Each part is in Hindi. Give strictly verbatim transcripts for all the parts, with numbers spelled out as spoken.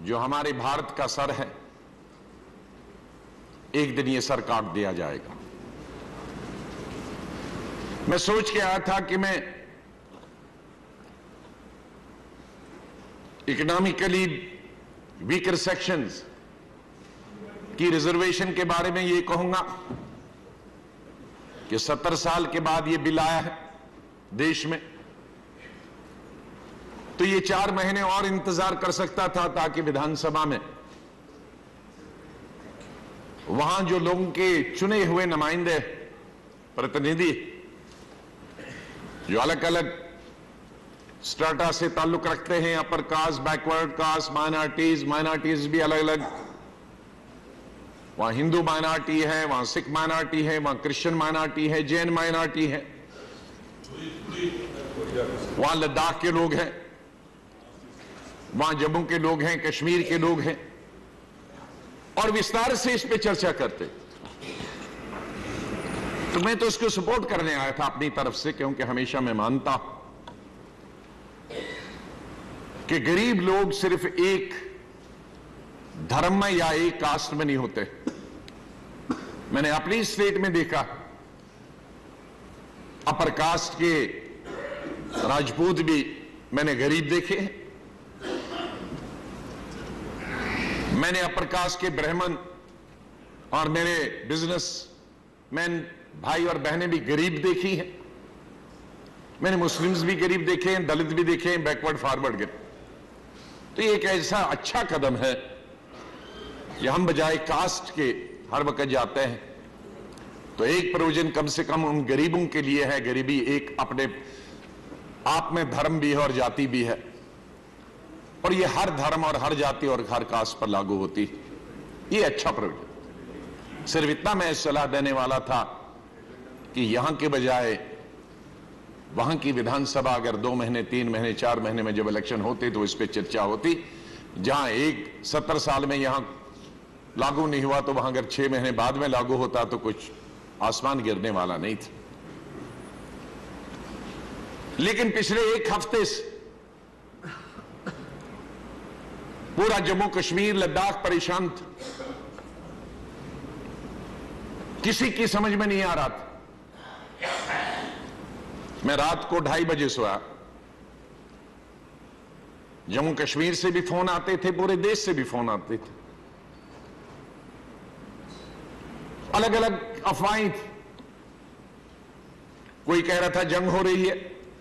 जो हमारे भारत का सर है, एक दिन ये सर काट दिया जाएगा। मैं सोच के आया था कि मैं इकोनॉमिकली वीकर सेक्शंस की रिजर्वेशन के बारे में ये कहूंगा कि सत्तर साल के बाद ये बिल आया है देश में, तो ये चार महीने और इंतजार कर सकता था ताकि विधानसभा में वहां जो लोगों के चुने हुए नुमाइंदे प्रतिनिधि जो अलग अलग स्ट्राटा से ताल्लुक रखते हैं, upper caste, backward caste, minorities, minorities भी अलग अलग, वहां हिंदू माइनॉरिटी है, वहां सिख माइनॉरिटी है, वहां क्रिश्चियन माइनॉरिटी है, जैन माइनॉरिटी है, वहां लद्दाख के लोग हैं, वहां जम्मू के लोग हैं, कश्मीर के लोग हैं, और विस्तार से इस पे चर्चा करते। तो मैं तो इसको सपोर्ट करने आया था अपनी तरफ से, क्योंकि हमेशा मैं मानता हूं कि गरीब लोग सिर्फ एक धर्म में या एक कास्ट में नहीं होते। मैंने अपनी स्टेट में देखा, अपर कास्ट के राजपूत भी मैंने गरीब देखे हैं, मैंने अपर कास्ट के ब्राह्मण और मेरे बिजनेस मैन भाई और बहनें भी गरीब देखी हैं, मैंने मुस्लिम्स भी गरीब देखे हैं, दलित भी देखे हैं, बैकवर्ड फॉरवर्ड के। तो ये एक ऐसा अच्छा कदम है कि हम बजाय कास्ट के हर वक्त जाते हैं, तो एक प्रोविजन कम से कम उन गरीबों के लिए है। गरीबी एक अपने आप में धर्म भी है और जाति भी है, और ये हर धर्म और हर जाति और हर कास्ट पर लागू होती। ये अच्छा प्रोविजन। सिर्फ इतना मैं सलाह देने वाला था कि यहां के बजाय वहां की विधानसभा अगर दो महीने, तीन महीने, चार महीने में जब इलेक्शन होते तो इस पे चर्चा होती। जहां एक सत्तर साल में यहां लागू नहीं हुआ, तो वहां अगर छह महीने बाद में लागू होता तो कुछ आसमान गिरने वाला नहीं था। लेकिन पिछले एक हफ्ते से पूरा जम्मू कश्मीर, लद्दाख परेशान था, किसी की समझ में नहीं आ रहा था। मैं रात को ढाई बजे सोया, जम्मू कश्मीर से भी फोन आते थे, पूरे देश से भी फोन आते थे, अलग अलग अफवाहें थी। कोई कह रहा था जंग हो रही है,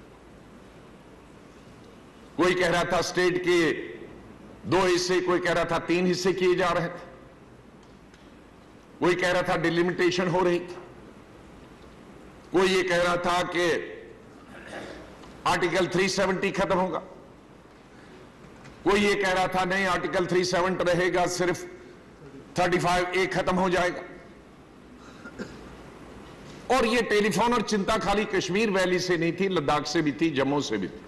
कोई कह रहा था स्टेट के दो हिस्से, कोई कह रहा था तीन हिस्से किए जा रहे थे, कोई कह रहा था डिलिमिटेशन हो रही थी, कोई ये कह रहा था कि आर्टिकल तीन सौ सत्तर खत्म होगा, कोई ये कह रहा था नहीं आर्टिकल तीन सौ सत्तर रहेगा, सिर्फ पैंतीस ए खत्म हो जाएगा। और ये टेलीफोन और चिंता खाली कश्मीर वैली से नहीं थी, लद्दाख से भी थी, जम्मू से भी थी।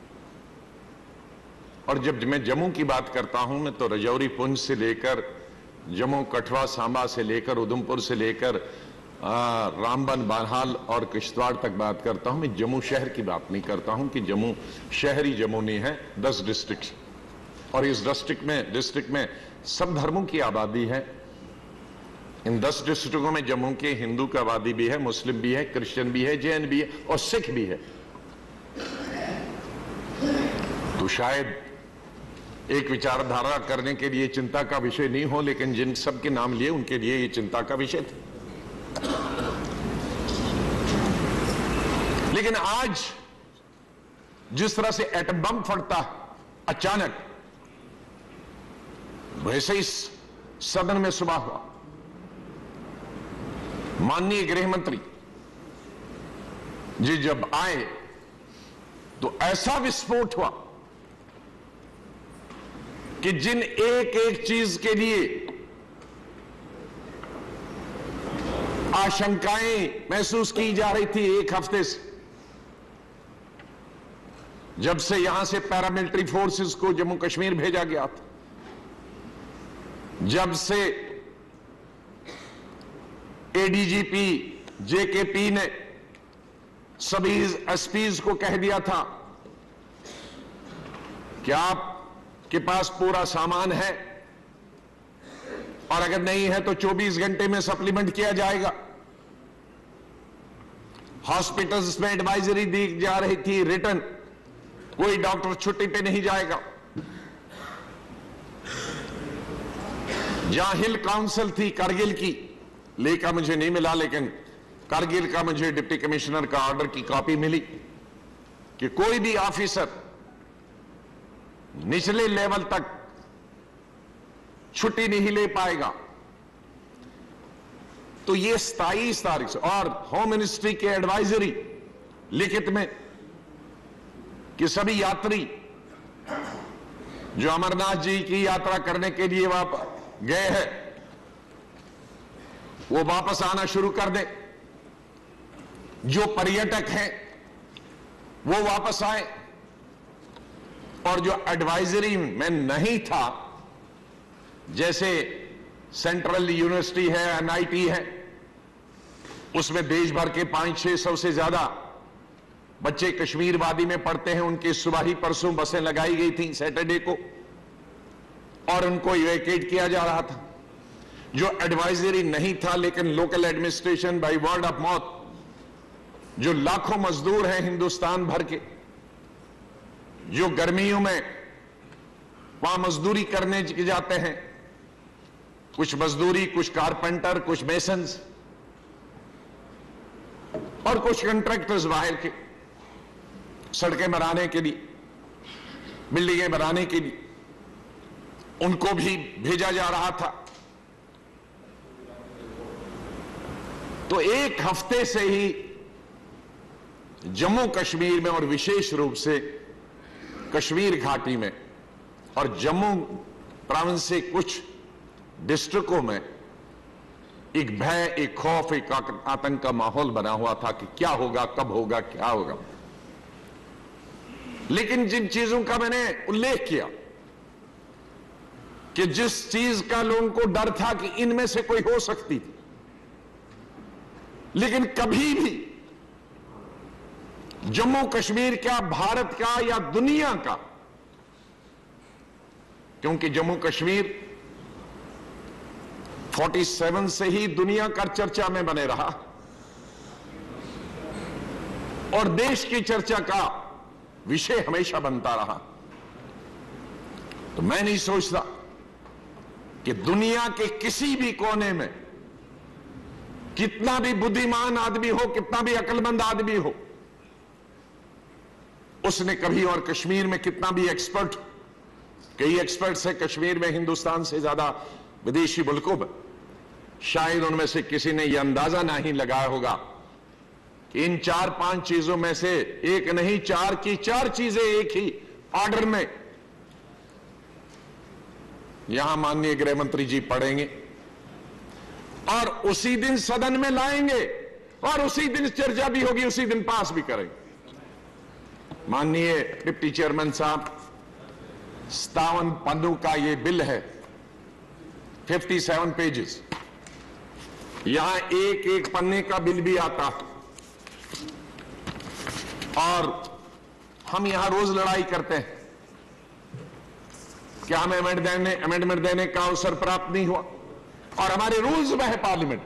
और जब मैं जम्मू की बात करता हूं, मैं तो रजौरी, पुंछ से लेकर जम्मू, कठुआ, सांबा से लेकर उधमपुर से लेकर रामबन, बानहाल और किश्तवाड़ तक बात करता हूं। मैं जम्मू शहर की बात नहीं करता हूं कि जम्मू शहरी जम्मू नहीं है, दस डिस्ट्रिक्ट, और इस डिस्ट्रिक्ट में डिस्ट्रिक्ट में सब धर्मों की आबादी है। इन दस डिस्ट्रिक्टों में जम्मू के हिंदू की आबादी भी है, मुस्लिम भी है, क्रिश्चियन भी है, जैन भी है और सिख भी है। तो शायद एक विचारधारा करने के लिए चिंता का विषय नहीं हो, लेकिन जिन सब के नाम लिए उनके लिए ये चिंता का विषय था। लेकिन आज जिस तरह से एटम बम फटता अचानक, वैसे ही सदन में सुबह हुआ। माननीय गृह मंत्री जी जब आए तो ऐसा विस्फोट हुआ कि जिन एक एक चीज के लिए आशंकाएं महसूस की जा रही थी एक हफ्ते से, जब से यहां से पैरामिलिट्री फोर्सेस को जम्मू कश्मीर भेजा गया था, जब से एडीजीपी जेकेपी ने सभी एसपीज को कह दिया था कि आप के पास पूरा सामान है, और अगर नहीं है तो चौबीस घंटे में सप्लीमेंट किया जाएगा। हॉस्पिटल्स में एडवाइजरी दी जा रही थी रिटर्न, कोई डॉक्टर छुट्टी पे नहीं जाएगा। जहां हिल काउंसिल थी कारगिल की, लेखा मुझे नहीं मिला, लेकिन कारगिल का मुझे डिप्टी कमिश्नर का ऑर्डर की कॉपी मिली कि कोई भी ऑफिसर निचले लेवल तक छुट्टी नहीं ले पाएगा। तो ये सताईस तारीख से, और होम मिनिस्ट्री के एडवाइजरी लिखित में कि सभी यात्री जो अमरनाथ जी की यात्रा करने के लिए वहां गए हैं वो वापस आना शुरू कर दें। जो पर्यटक हैं वो वापस आए, और जो एडवाइजरी में नहीं था, जैसे सेंट्रल यूनिवर्सिटी है, एनआईटी है, उसमें देश भर के पांच छह सौ से ज्यादा बच्चे कश्मीर वादी में पढ़ते हैं। उनकी सुबह ही परसों बसें लगाई गई थी सैटरडे को, और उनको इवैक्यूएट किया जा रहा था। जो एडवाइजरी नहीं था, लेकिन local administration by word of mouth, जो लाखों मजदूर हैं हिंदुस्तान भर के, जो गर्मियों में वहां मजदूरी करने जाते हैं, कुछ मजदूरी, कुछ कारपेंटर, कुछ मेसन्स और कुछ कॉन्ट्रैक्टर्स बाहर के, सड़कें बनाने के लिए, बिल्डिंगें बनाने के लिए, उनको भी भेजा जा रहा था। तो एक हफ्ते से ही जम्मू कश्मीर में, और विशेष रूप से कश्मीर घाटी में और जम्मू प्रोविंस से कुछ डिस्ट्रिक्टों में एक भय, एक खौफ, एक आतंक का माहौल बना हुआ था कि क्या होगा, कब होगा, क्या होगा। लेकिन जिन चीजों का मैंने उल्लेख किया कि जिस चीज का लोगों को डर था कि इनमें से कोई हो सकती थी, लेकिन कभी भी जम्मू कश्मीर क्या, भारत का या दुनिया का, क्योंकि जम्मू कश्मीर सैंतालीस से ही दुनिया का चर्चा में बने रहा और देश की चर्चा का विषय हमेशा बनता रहा। तो मैं नहीं सोचता कि दुनिया के किसी भी कोने में कितना भी बुद्धिमान आदमी हो, कितना भी अक्लमंद आदमी हो, उसने कभी, और कश्मीर में कितना भी एक्सपर्ट, कई एक्सपर्ट्स हैं कश्मीर में हिंदुस्तान से ज्यादा विदेशी मुल्कों में, शायद उनमें से किसी ने यह अंदाजा नहीं लगाया होगा कि इन चार पांच चीजों में से एक नहीं, चार की चार चीजें एक ही ऑर्डर में यहां माननीय गृह मंत्री जी पढ़ेंगे और उसी दिन सदन में लाएंगे और उसी दिन चर्चा भी होगी, उसी दिन पास भी करेंगे। माननीय डिप्टी चेयरमैन साहब, सत्तावन पन्नों का ये बिल है, सत्तावन पेजेस, यहां एक एक पन्ने का बिल भी आता और हम यहां रोज लड़ाई करते हैं कि हमें अमेंडमेंट देने अमेंडमेंट देने का अवसर प्राप्त नहीं हुआ, और हमारे रूल्स में है पार्लियामेंट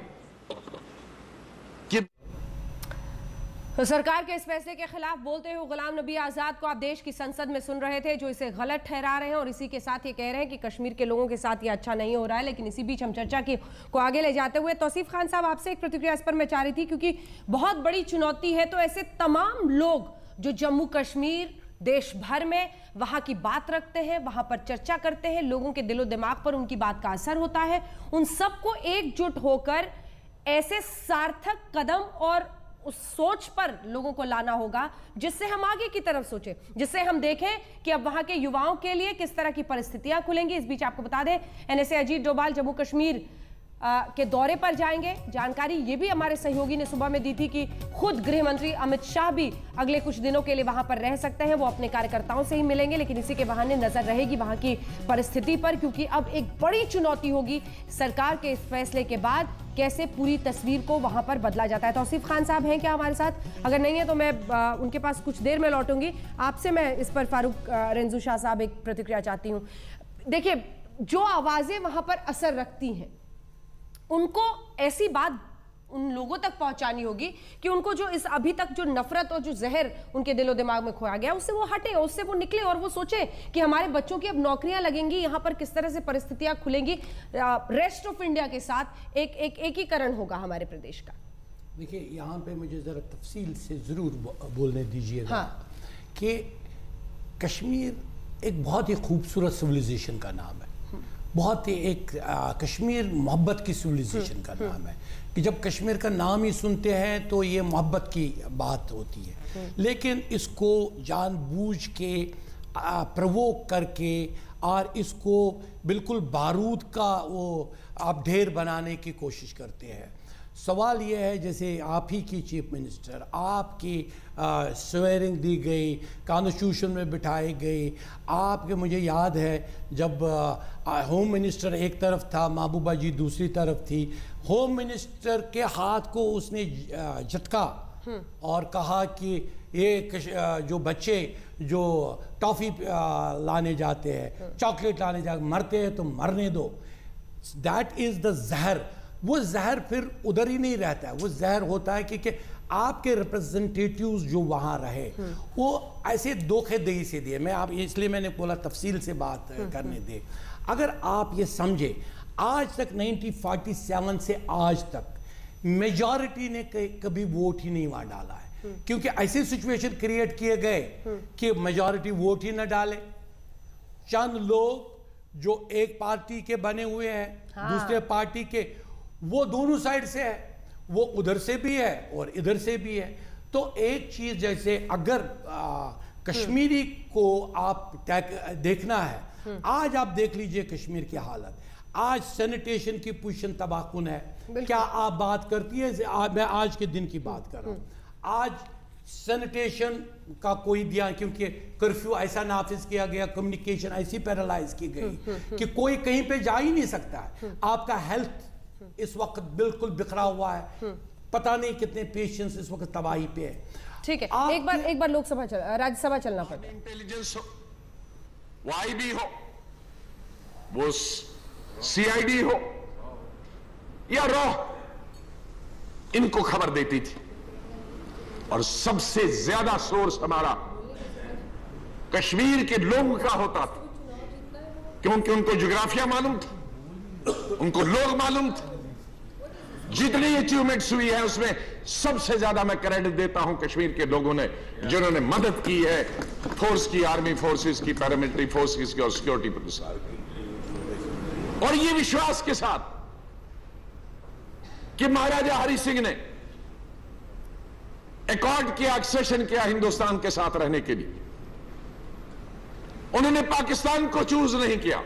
कि तो सरकार के इस फैसले के खिलाफ बोलते हुए गुलाम नबी आजाद को आप देश की संसद में सुन रहे थे, जो इसे गलत ठहरा रहे हैं और इसी के साथ ये कह रहे हैं कि कश्मीर के लोगों के साथ ये अच्छा नहीं हो रहा है। लेकिन इसी बीच हम चर्चा की को आगे ले जाते हुए तौसीफ खान साहब, आपसे एक प्रतिक्रिया इस पर मैं चाह रही थी, क्योंकि बहुत बड़ी चुनौती है। तो ऐसे तमाम लोग जो जम्मू कश्मीर, देश भर में वहां की बात रखते हैं, वहां पर चर्चा करते हैं, लोगों के दिलो दिमाग पर उनकी बात का असर होता है, उन सबको एकजुट होकर ऐसे सार्थक कदम और उस सोच पर लोगों को लाना होगा जिससे हम आगे की तरफ सोचें, जिससे हम देखें कि अब वहां के युवाओं के लिए किस तरह की परिस्थितियां खुलेंगी। इस बीच आपको बता दें, एनएसए अजीत डोभाल जम्मू कश्मीर के दौरे पर जाएंगे। जानकारी ये भी हमारे सहयोगी ने सुबह में दी थी कि खुद गृह मंत्री अमित शाह भी अगले कुछ दिनों के लिए वहां पर रह सकते हैं। वो अपने कार्यकर्ताओं से ही मिलेंगे, लेकिन इसी के बहाने नजर रहेगी वहां की परिस्थिति पर, क्योंकि अब एक बड़ी चुनौती होगी सरकार के इस फैसले के बाद कैसे पूरी तस्वीर को वहां पर बदला जाता है। तौसीफ खान साहब हैं क्या हमारे साथ? अगर नहीं है तो मैं आ, उनके पास कुछ देर में लौटूंगी। आपसे मैं इस पर फारूक रेंजू शाह साहब एक प्रतिक्रिया चाहती हूं। देखिए, जो आवाजें वहां पर असर रखती हैं उनको ऐसी बात उन लोगों तक पहुंचानी होगी कि उनको जो इस अभी तक जो नफरत और जो जहर उनके दिलो दिमाग में खोया गया उससे वो हटे, उससे वो निकले और वो सोचे कि हमारे बच्चों की अब नौकरियां लगेंगी, यहां पर किस तरह से परिस्थितियां खुलेंगी, रेस्ट ऑफ इंडिया के साथ एक एक एकीकरण होगा हमारे प्रदेश का। देखिए, यहाँ पे मुझे ज़रा तफसील से ज़रूर बोलने दीजिएगा हाँ। कि कश्मीर एक बहुत ही खूबसूरत सिविलाइजेशन का नाम है, बहुत ही एक आ, कश्मीर मोहब्बत की सिविलाइजेशन का नाम है कि जब कश्मीर का नाम ही सुनते हैं तो ये मोहब्बत की बात होती है, लेकिन इसको जानबूझ के प्रवोक करके और इसको बिल्कुल बारूद का वो आप ढेर बनाने की कोशिश करते हैं। सवाल ये है, जैसे आप ही की चीफ मिनिस्टर, आपकी स्वेरिंग दी गई, कॉन्स्टिट्यूशन में बिठाए गए, आपके मुझे याद है जब आ, होम मिनिस्टर एक तरफ था, महबूबा जी दूसरी तरफ थी, होम मिनिस्टर के हाथ को उसने झटका और कहा कि ये जो बच्चे जो टॉफ़ी लाने जाते हैं, चॉकलेट लाने जाते, मरते हैं तो मरने दो। दैट इज़ द जहर। वो जहर फिर उधर ही नहीं रहता है, वो जहर होता है कि, कि आपके रिप्रेजेंटेटिव्स जो वहाँ रहे वो ऐसे धोखेदही से दिए। मैं आप इसलिए मैंने बोला तफसील से बात करने दे। अगर आप ये समझे, आज तक नाइनटीन फोर्टी सेवन से आज तक मेजॉरिटी ने कभी वोट ही नहीं वहाँ डाला है, क्योंकि ऐसे सिचुएशन क्रिएट किए गए कि मेजॉरिटी वोट ही न डाले। चंद लोग जो एक पार्टी के बने हुए हैं, हाँ। दूसरे पार्टी के, वो दोनों साइड से है, वो उधर से भी है और इधर से भी है। तो एक चीज, जैसे अगर आ, कश्मीरी को आप देखना है, आज आप देख लीजिए कश्मीर की हालत। आज सैनिटेशन की पोजीशन तबाहकुन है। क्या आप बात करती है, मैं आज के दिन की बात कर रहा हूँ, आज सैनिटेशन का कोई ध्यान, क्योंकि कर्फ्यू ऐसा नाफिज किया गया, कम्युनिकेशन ऐसी पैरालाइज की गई कि कोई कहीं पे जा ही नहीं सकता है। आपका हेल्थ इस वक्त बिल्कुल बिखरा हुआ है, पता नहीं कितने पेशेंट्स इस वक्त तबाही पे है। ठीक है, एक बार एक बार लोकसभा चल, राज्यसभा चलना पड़ता है। इंटेलिजेंस हो, वो आईबी हो, वो सीआईडी हो या रॉ, इनको खबर देती थी। और सबसे ज्यादा सोर्स हमारा कश्मीर के लोगों का होता था, क्योंकि उनको ज्योग्राफिया मालूम था, उनको लोग मालूम थे। जितनी अचीवमेंट्स हुई है उसमें सबसे ज्यादा मैं क्रेडिट देता हूं कश्मीर के लोगों ने, जिन्होंने मदद की है फोर्स की, आर्मी फोर्सेस की, पैरामिलिट्री फोर्सेस की और सिक्योरिटी पुलिस की। और ये विश्वास के साथ कि महाराजा हरि सिंह ने एकॉर्ड किया, एक्सेशन किया हिंदुस्तान के साथ रहने के लिए, उन्होंने पाकिस्तान को चूज नहीं किया।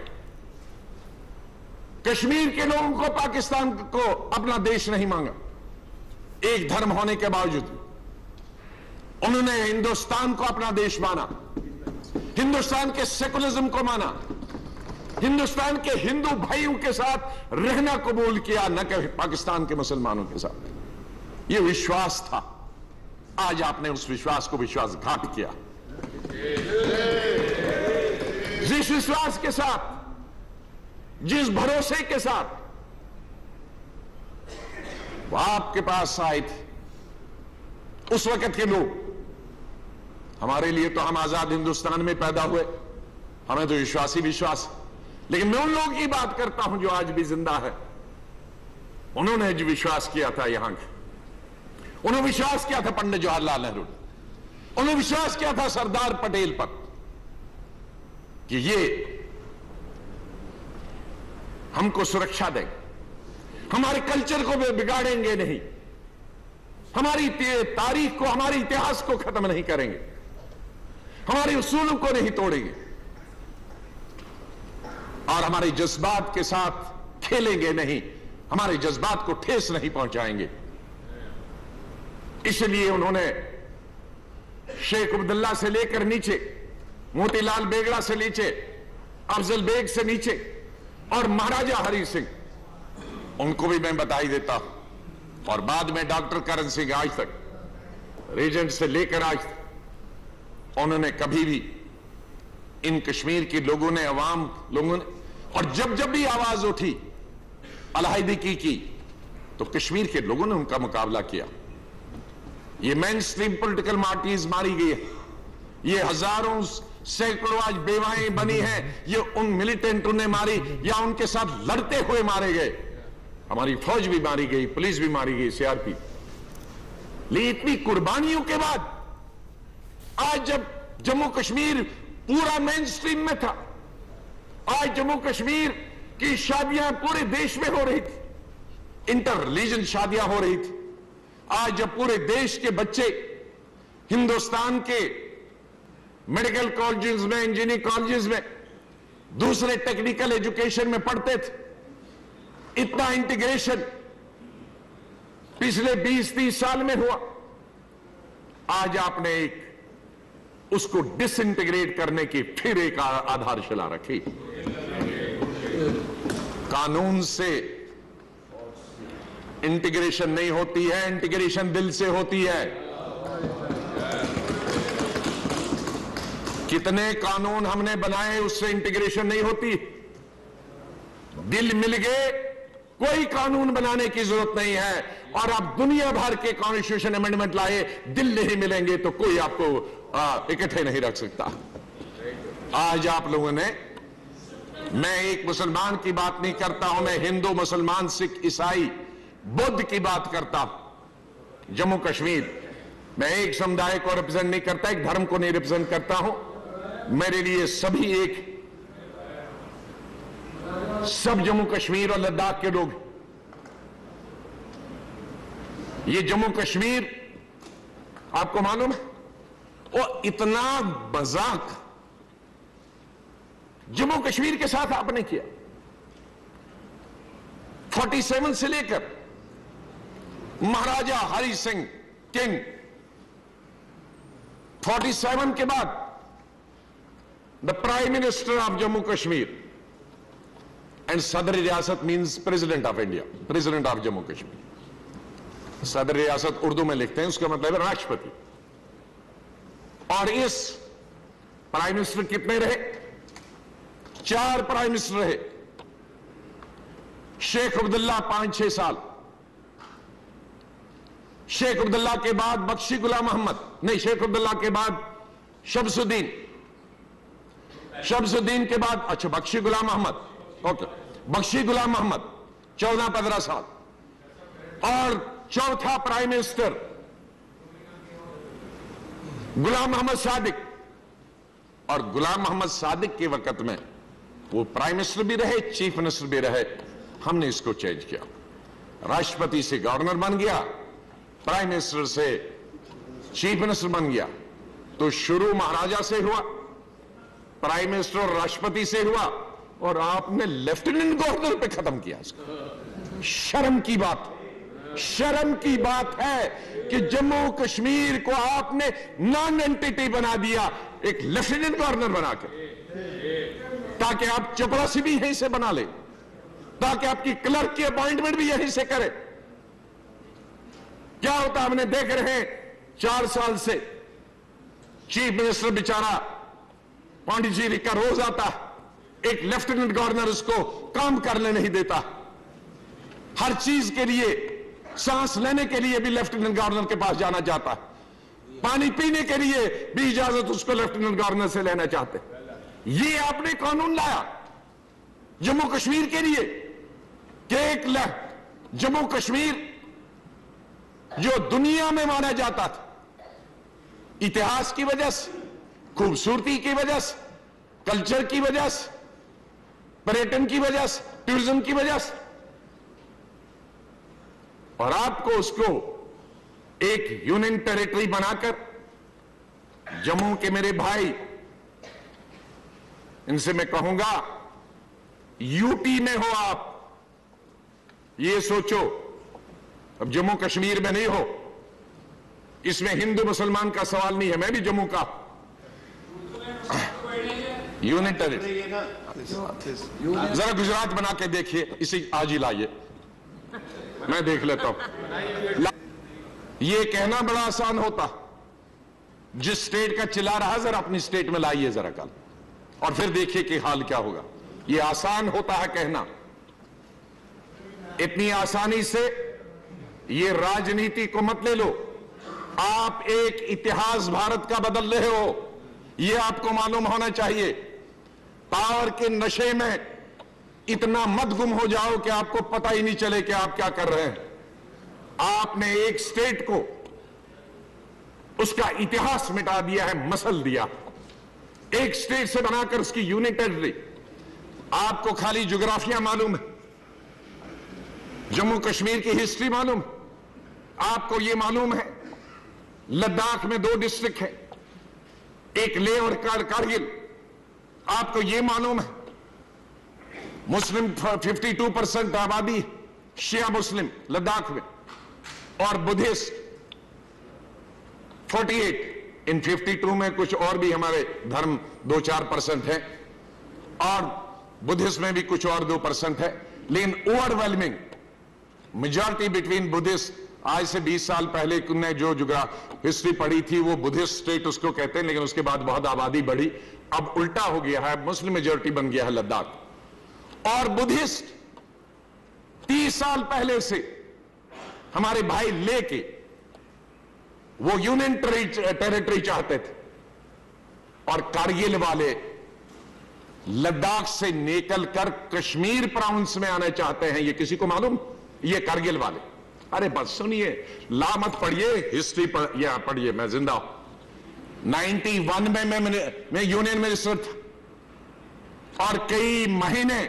कश्मीर के लोगों को पाकिस्तान को अपना देश नहीं मांगा, एक धर्म होने के बावजूद उन्होंने हिंदुस्तान को अपना देश माना, हिंदुस्तान के सेकुलरिज्म को माना, हिंदुस्तान के हिंदू भाइयों के साथ रहना कबूल किया, न कि पाकिस्तान के मुसलमानों के साथ। यह विश्वास था। आज आपने उस विश्वास को विश्वासघात किया। जिस विश्वास के साथ, जिस भरोसे के साथ वो आपके पास आए थे उस वक्त के लोग, हमारे लिए तो हम आजाद हिंदुस्तान में पैदा हुए, हमें तो विश्वास ही विश्वास, लेकिन मैं उन लोगों की बात करता हूं जो आज भी जिंदा है। उन्होंने जो विश्वास किया था यहां के, उन्होंने विश्वास किया था पंडित जवाहरलाल नेहरू, उन्होंने विश्वास किया था सरदार पटेल पर कि ये हमको सुरक्षा देंगे, हमारे कल्चर को भी बिगाड़ेंगे नहीं, हमारी तारीख को, हमारे इतिहास को खत्म नहीं करेंगे, हमारे उसूलों को नहीं तोड़ेंगे और हमारे जज्बात के साथ खेलेंगे नहीं, हमारे जज्बात को ठेस नहीं पहुंचाएंगे। इसलिए उन्होंने शेख अब्दुल्ला से लेकर नीचे, मोतीलाल बेगड़ा से नीचे, अफजल बेग से नीचे और महाराजा हरि सिंह, उनको भी मैं बधाई देता हूं। और बाद में डॉक्टर करण सिंह, आज तक रीजेंट से लेकर आज तक उन्होंने कभी भी इन कश्मीर के लोगों ने, अवाम लोगों ने, और जब जब भी आवाज उठी अलहदगी की, तो कश्मीर के लोगों ने उनका मुकाबला किया। ये मेन स्ट्रीम पॉलिटिकल पार्टीज मारी गई है, ये हजारों सैकड़ों आज बेवाएं बनी हैं, ये उन मिलिटेंटों ने मारी या उनके साथ लड़ते हुए मारे गए। हमारी फौज भी मारी गई, पुलिस भी मारी गई, सीआरपी। लेकिन इतनी कुर्बानियों के बाद आज जब जम्मू कश्मीर पूरा मेन स्ट्रीम में था, आज जम्मू कश्मीर की शादियां पूरे देश में हो रही थी, इंटर रिलीजन शादियां हो रही थी। आज जब पूरे देश के बच्चे हिंदुस्तान के मेडिकल कॉलेजेस में, इंजीनियरिंग कॉलेजेस में, दूसरे टेक्निकल एजुकेशन में पढ़ते थे, इतना इंटीग्रेशन पिछले बीस तीस साल में हुआ। आज आपने एक उसको डिसइंटीग्रेट करने की फिर एक आधारशिला रखी। कानून से इंटीग्रेशन नहीं होती है, इंटीग्रेशन दिल से होती है। कितने कानून हमने बनाए, उससे इंटीग्रेशन नहीं होती। दिल मिल गए, कोई कानून बनाने की जरूरत नहीं है। और आप दुनिया भर के कॉन्स्टिट्यूशन अमेंडमेंट लाए, दिल नहीं मिलेंगे तो कोई आपको इकट्ठे नहीं रख सकता। आज आप लोगों ने, मैं एक मुसलमान की बात नहीं करता हूं, मैं हिंदू, मुसलमान, सिख, ईसाई, बुद्ध की बात करता हूं। जम्मू कश्मीर, मैं एक समुदाय को रिप्रेजेंट नहीं करता, एक धर्म को नहीं रिप्रेजेंट करता हूं। मेरे लिए सभी एक, सब जम्मू कश्मीर और लद्दाख के लोग। ये जम्मू कश्मीर, आपको मालूम है, वो इतना मजाक जम्मू कश्मीर के साथ आपने किया। सैंतालीस से लेकर महाराजा हरि सिंह किंग, सैंतालीस के बाद the prime minister of Jammu Kashmir and सदर रियासत means president of India, president of Jammu Kashmir. सदर रियासत उर्दू में लिखते हैं, उसका मतलब है राष्ट्रपति। और इस प्राइम मिनिस्टर कितने रहे? चार प्राइम मिनिस्टर रहे। शेख अब्दुल्ला पांच छह साल, शेख अब्दुल्ला के बाद बख्शी गुलाम मोहम्मद, नहीं, शेख अब्दुल्ला के बाद शमसुद्दीन, शमसुद्दीन के बाद, अच्छा, बख्शी गुलाम मोहम्मद, ओके, बख्शी गुलाम मोहम्मद चौदह पंद्रह साल। और चौथा प्राइम मिनिस्टर गुलाम मोहम्मद सादिक। और गुलाम मोहम्मद सादिक के वक्त में वो प्राइम मिनिस्टर भी रहे, चीफ मिनिस्टर भी रहे। हमने इसको चेंज किया, राष्ट्रपति से गवर्नर बन गया, प्राइम मिनिस्टर से चीफ मिनिस्टर बन गया। तो शुरू महाराजा से हुआ, प्राइम मिनिस्टर और राष्ट्रपति से हुआ, और आपने लेफ्टिनेंट गवर्नर पे खत्म किया इसको। शर्म की बात, शर्म की बात है कि जम्मू कश्मीर को आपने नॉन एंटिटी बना दिया, एक लेफ्टिनेंट गवर्नर बना के, ताकि आप चपरासी भी यहीं से बना ले, ताकि आपकी क्लर्क की अपॉइंटमेंट भी यहीं से करे। क्या होता हमने देख रहे हैं, चार साल से चीफ मिनिस्टर बेचारा पांडिचेरी का रोज आता, एक लेफ्टिनेंट गवर्नर उसको काम करने नहीं देता। हर चीज के लिए, सांस लेने के लिए भी लेफ्टिनेंट गवर्नर के पास जाना चाहता है, पानी पीने के लिए भी इजाजत उसको लेफ्टिनेंट गवर्नर से लेना चाहते। ये आपने कानून लाया जम्मू कश्मीर के लिए कि एक जम्मू कश्मीर जो दुनिया में माना जाता था, इतिहास की वजह से, खूबसूरती की वजह से, कल्चर की वजह से, पर्यटन की वजह से, टूरिज्म की वजह से, और आपको उसको एक यूनियन टेरिटरी बनाकर, जम्मू के मेरे भाई, इनसे मैं कहूंगा, यूटी में हो आप, ये सोचो, अब जम्मू कश्मीर में नहीं हो, इसमें हिंदू मुसलमान का सवाल नहीं है, मैं भी जम्मू का यूनियन टेरिटरी। जरा गुजरात बना के देखिए, इसी आज ही लाइए, मैं देख लेता हूं। ये कहना बड़ा आसान होता, जिस स्टेट का चिल्ला रहा जरा अपनी स्टेट में लाइए जरा कल, और फिर देखिए कि हाल क्या होगा। ये आसान होता है कहना, इतनी आसानी से ये राजनीति को मत ले लो। आप एक इतिहास भारत का बदल रहे हो, ये आपको मालूम होना चाहिए। पावर के नशे में इतना मत गुम हो जाओ कि आपको पता ही नहीं चले कि आप क्या कर रहे हैं। आपने एक स्टेट को उसका इतिहास मिटा दिया है, मसल दिया, एक स्टेट से बनाकर उसकी यूनियन टेरिटरी। आपको खाली ज्योग्राफिया मालूम है, जम्मू कश्मीर की हिस्ट्री मालूम, आपको यह मालूम है लद्दाख में दो डिस्ट्रिक्ट है, एक लेह और कारगिल, आपको यह मालूम है मुस्लिम बावन परसेंट आबादी शिया मुस्लिम लद्दाख में, और बुद्धिस्ट अड़तालीस, इन बावन में कुछ और भी हमारे धर्म दो चार परसेंट है, और बुद्धिस्ट में भी कुछ और दो परसेंट है, लेकिन ओवरवेलमिंग मेजॉरिटी बिटवीन बुद्धिस्ट। आज से बीस साल पहले ने जो जोग्राफ हिस्ट्री पढ़ी थी वो बुद्धिस्ट स्टेट उसको कहते हैं, लेकिन उसके बाद बहुत आबादी बढ़ी, अब उल्टा हो गया है, मुस्लिम मेजॉरिटी बन गया है लद्दाख। और बुद्धिस्ट तीस साल पहले से हमारे भाई लेके वो यूनियन टेरिटरी चाहते थे, और कारगिल वाले लद्दाख से निकल कर कश्मीर प्रोविंस में आना चाहते हैं। ये किसी को मालूम? ये कारगिल वाले। अरे बस सुनिए, ला मत पढ़िए, हिस्ट्री पढ़, या पढ़िए, मैं जिंदा हूं। इक्यानवे में मैं, मैं, मैं यूनियन मिनिस्टर था, और कई महीने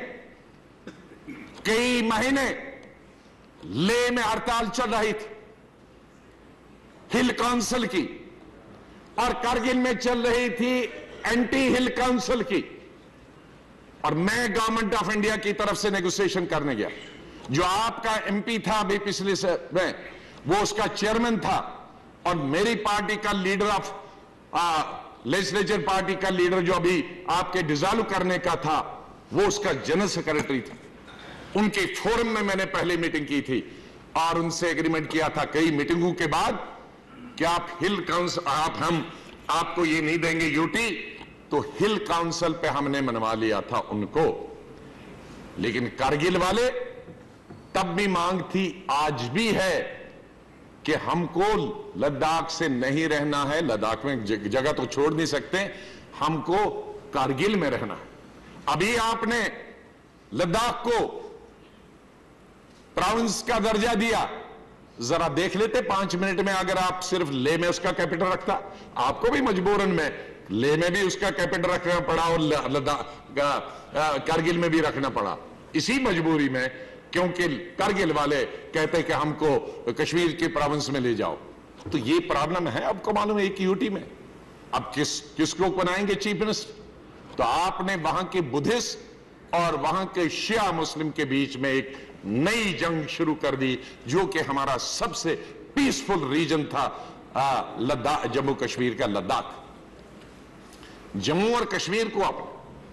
कई महीने लेह में हड़ताल चल रही थी हिल काउंसिल की, और कारगिल में चल रही थी एंटी हिल काउंसिल की, और मैं गवर्नमेंट ऑफ इंडिया की तरफ से नेगोशिएशन करने गया। जो आपका एमपी था अभी पिछले से में, वो उसका चेयरमैन था, और मेरी पार्टी का लीडर ऑफ लेजिस्लेचर पार्टी का लीडर जो अभी आपके डिसॉल्व करने का था, वो उसका जनरल सेक्रेटरी था। उनके फोरम में मैंने पहले मीटिंग की थी, और उनसे एग्रीमेंट किया था कई मीटिंगों के बाद कि आप हिल काउंसिल, आप हम आपको ये नहीं देंगे यूटी, तो हिल काउंसिल पे हमने मनवा लिया था उनको। लेकिन कारगिल वाले, तब भी मांग थी, आज भी है, कि हमको लद्दाख से नहीं रहना है, लद्दाख में जगह तो छोड़ नहीं सकते, हमको कारगिल में रहना है। अभी आपने लद्दाख को प्रोविंस का दर्जा दिया, जरा देख लेते पांच मिनट में, अगर आप सिर्फ लेह में उसका कैपिटल रखता, आपको भी मजबूरन में लेह में भी उसका कैपिटल रखना पड़ा, और लद्दाख कारगिल में भी रखना पड़ा, इसी मजबूरी में, क्योंकि कारगिल वाले कहते कि हमको कश्मीर के प्रोविंस में ले जाओ। तो ये प्रॉब्लम है, आपको मालूम है, एक यूटी में। अब किस किसको बनाएंगे चीफ मिनिस्टर? तो आपने वहां के बुद्धिस्ट और वहां के शिया मुस्लिम के बीच में एक नई जंग शुरू कर दी, जो कि हमारा सबसे पीसफुल रीजन था, लद्दाख, जम्मू कश्मीर का लद्दाख। जम्मू और कश्मीर को आपने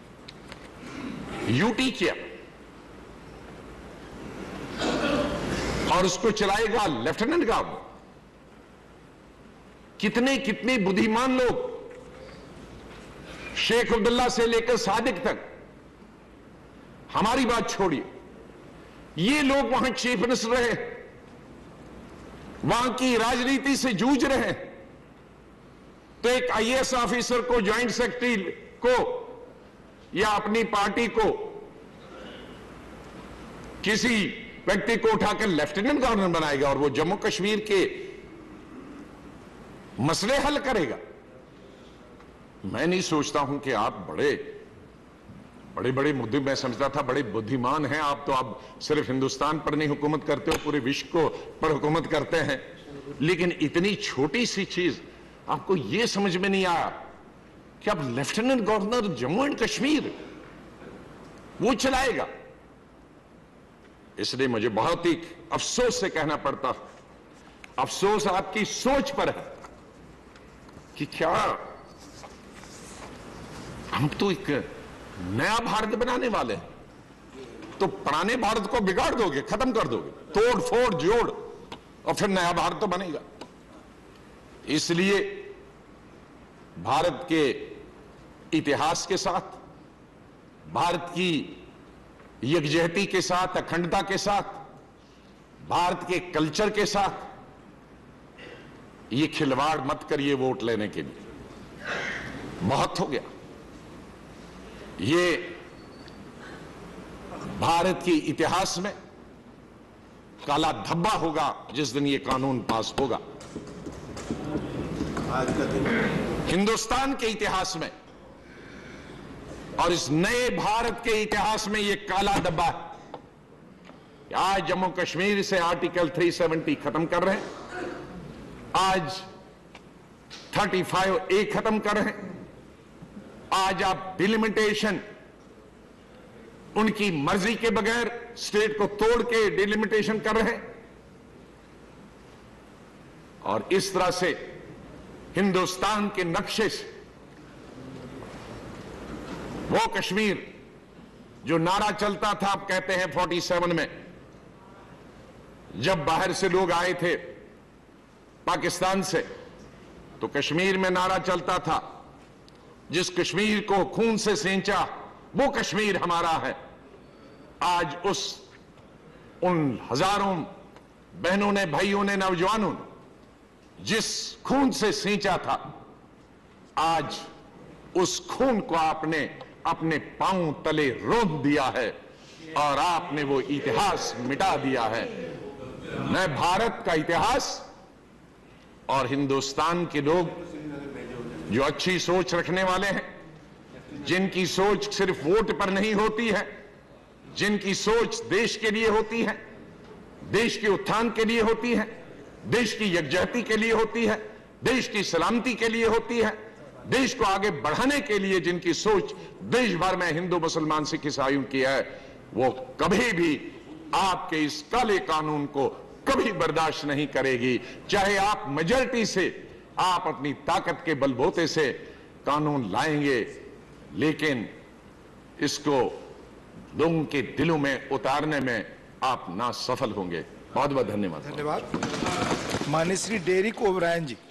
यूटी किया, और उसको चलाएगा लेफ्टिनेंट गवर्नर। कितने कितने बुद्धिमान लोग, शेख अब्दुल्ला से लेकर सादिक तक, हमारी बात छोड़िए, ये लोग वहां चीफ मिनिस्टर रहे, वहां की राजनीति से जूझ रहे हैं। तो एक आईएएस ऑफिसर को, ज्वाइंट सेक्रेटरी को, या अपनी पार्टी को, किसी व्यक्ति को उठाकर लेफ्टिनेंट गवर्नर बनाएगा, और वो जम्मू कश्मीर के मसले हल करेगा। मैं नहीं सोचता हूं कि आप बड़े बड़े बड़े मुद्दे, मैं समझता था बड़े बुद्धिमान हैं आप, तो आप सिर्फ हिंदुस्तान पर नहीं हुकूमत करते हो, पूरे विश्व को पर हुकूमत करते हैं। लेकिन इतनी छोटी सी चीज आपको यह समझ में नहीं आया कि अब lieutenant governor Jammu and Kashmir वो चलाएगा। इसलिए मुझे बहुत ही अफसोस से कहना पड़ता, अफसोस आपकी सोच पर है कि क्या हम तो एक नया भारत बनाने वाले हैं, तो पुराने भारत को बिगाड़ दोगे, खत्म कर दोगे, तोड़ फोड़ जोड़, और फिर नया भारत तो बनेगा। इसलिए भारत के इतिहास के साथ, भारत की यकजहती के साथ, अखंडता के साथ, भारत के कल्चर के साथ ये खिलवाड़ मत करिए वोट लेने के लिए। बहुत हो गया। ये भारत के इतिहास में काला धब्बा होगा जिस दिन ये कानून पास होगा। आज का दिन हिंदुस्तान के इतिहास में और इस नए भारत के इतिहास में यह काला धब्बा है। आज जम्मू कश्मीर से आर्टिकल तीन सौ सत्तर खत्म कर रहे हैं, आज पैंतीस ए खत्म कर रहे हैं, आज आप डिलिमिटेशन उनकी मर्जी के बगैर स्टेट को तोड़ के डिलिमिटेशन कर रहे हैं, और इस तरह से हिंदुस्तान के नक्शे से वो कश्मीर जो नारा चलता था, आप कहते हैं सैंतालीस में, जब बाहर से लोग आए थे पाकिस्तान से, तो कश्मीर में नारा चलता था, जिस कश्मीर को खून से सींचा वो कश्मीर हमारा है। आज उस उन हजारों बहनों ने, भाइयों ने, नौजवानों ने जिस खून से सींचा था, आज उस खून को आपने अपने पांव तले रोंद दिया है और आपने वो इतिहास मिटा दिया है। मैं भारत का इतिहास और हिंदुस्तान के लोग जो अच्छी सोच रखने वाले हैं, जिनकी सोच सिर्फ वोट पर नहीं होती है, जिनकी सोच देश के लिए होती है, देश के उत्थान के लिए होती है, देश की यकजहती के लिए होती है, देश की सलामती के लिए होती है, देश को आगे बढ़ाने के लिए जिनकी सोच देश भर में हिंदू, मुसलमान, सिख, ईसाइयों की है, वो कभी भी आपके इस काले कानून को कभी बर्दाश्त नहीं करेगी। चाहे आप मेजॉरिटी से, आप अपनी ताकत के बलबूते से कानून लाएंगे, लेकिन इसको लोगों के दिलों में उतारने में आप ना सफल होंगे। बहुत बहुत धन्यवाद। धन्यवाद। माननीय श्री डेरिक ओब्रायन जी।